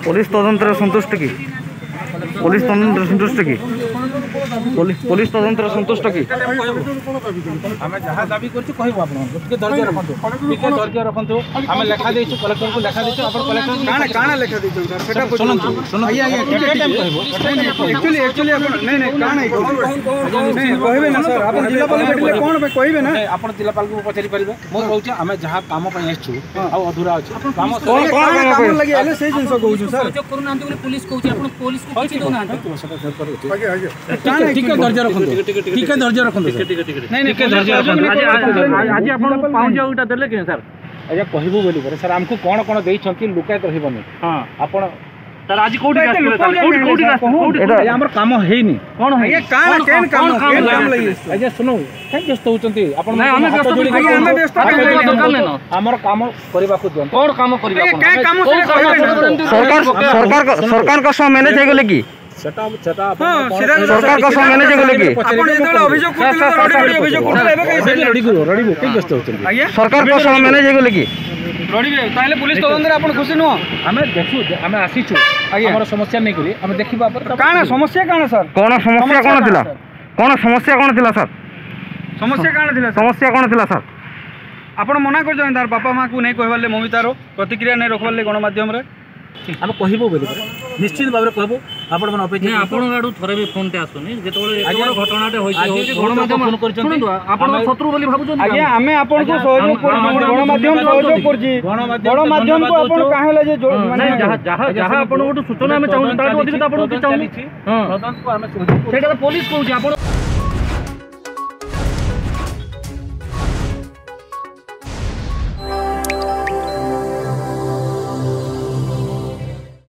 police तदंतर संतुष्ट की पुलिस तदंतर संतुष्ट की पुलिस तदंतर संतुष्ट की आम जहाँ दाबी कर धैर्य रखु आम लेखा देचु कलेक्टर को लेखा देचु कलेक्टर काना लेखा देचु सर सुनंतु एक्चुअली एक्चुअली नहीं नहीं काना नहीं कहबे ना सर आप जिलापाल भेटिले कोन पे कहबे ना आप जिलापाल को पचारि परिबे मो कहूछ आम जहाँ काम पे आछू आ अधूरा अछि काम काम लगी आले से जिंस कहूछ सर जो करू नांती बोले पुलिस कहूछ आपण पुलिस को किछि दो नांती आगे आगे ठीक है धैर्य रखु ठीक है धैर्य रखु नहीं नहीं धैर्य रखु आज आपण पाउंज उटा देले के सर अच्छा कहबू बोली पर सर हमको कोन कोन देई छथि लुकायत रहबनी हां आपण सर आज कोठी कोठी हमर काम हेनी कोन है ये काना केन काम लगी अच्छा सुनो काई व्यस्त होचंती आपण नहीं हमें व्यस्त हमें व्यस्त हमर काम करबा को दियन कोन काम करबा के काम सरकार का सह मैनेज हे गेले की सरकार का सह मैनेज हे गेले की आपण एतले अभियोग करते अभियोग करते रेडी करो के व्यस्त होचंती सरकार का सह मैनेज हे गेले की रड़िबे ताले पुलिस तदंतर आपण खुशी नो हमें देखु हमें आसीछु हमर समस्या नहीं करी हमें देखिबा पर काना समस्या काना सर कोन समस्या कोन थिला कोन समस्या कोन थिला सर समस्या काना थिला समस्या कोन थिला सर आपण मना कर जन तार बापा मां को नहीं कहबाले ममितारो प्रतिक्रिया नहीं रखबाले गणमाध्यम रे हम कहबो बोली निश्चित भाव कहबो आपण मन अपेक्षा नहीं आपण गाडू थरे भी फोन ते आसुनी जेतोले घटनाटे होई गणमाध्यम फोन करछन आपण शत्रु बोली भाबुछन आज्ञा हमें आपण को सहयोग कर गणमाध्यम सहयोग करजी गणमाध्यम को आपण काहेला जे माने जहा आपण सूचना में चाहू ताटो अधिक आपण चाहू हां तदंत को हमें सेटा पुलिस कहू आपण